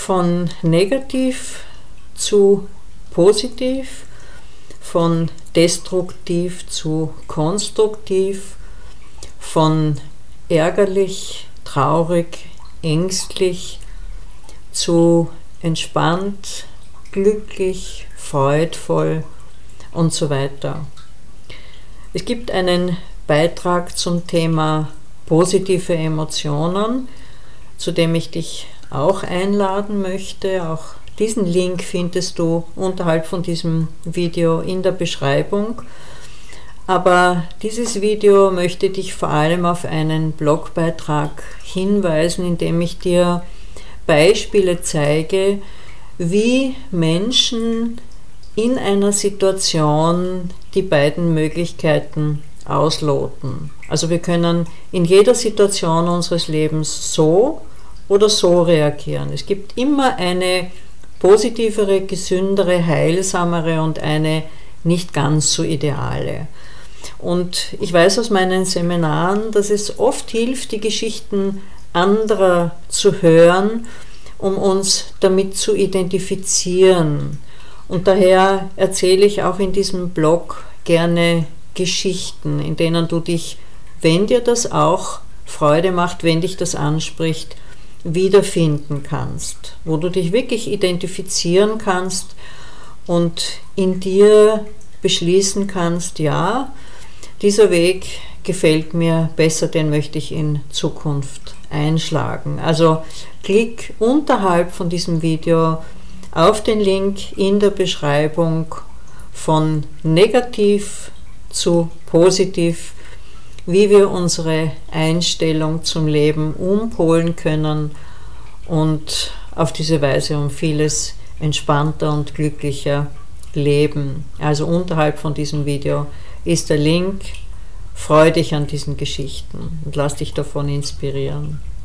von negativ zu positiv, von destruktiv zu konstruktiv, von ärgerlich, traurig, ängstlich zu entspannt, glücklich, freudvoll und so weiter. Es gibt einen Beitrag zum Thema positive Emotionen, zu dem ich dich auch einladen möchte. Auch diesen Link findest du unterhalb von diesem Video in der Beschreibung. Aber dieses Video möchte dich vor allem auf einen Blogbeitrag hinweisen, in dem ich dir Beispiele zeige, wie Menschen in einer Situation die beiden Möglichkeiten ausloten. Also wir können in jeder Situation unseres Lebens so oder so reagieren. Es gibt immer eine positivere, gesündere, heilsamere und eine nicht ganz so ideale. Und ich weiß aus meinen Seminaren, dass es oft hilft, die Geschichten anderer zu hören, um uns damit zu identifizieren. Und daher erzähle ich auch in diesem Blog gerne Geschichten, in denen du dich, wenn dir das auch Freude macht, wenn dich das anspricht, wiederfinden kannst, wo du dich wirklich identifizieren kannst und in dir beschließen kannst, ja, dieser Weg gefällt mir besser, den möchte ich in Zukunft einschlagen. Also klick unterhalb von diesem Video auf den Link in der Beschreibung von negativ zu positiv, wie wir unsere Einstellung zum Leben umpolen können und auf diese Weise um vieles entspannter und glücklicher leben. Also unterhalb von diesem Video ist der Link. Freu dich an diesen Geschichten und lass dich davon inspirieren.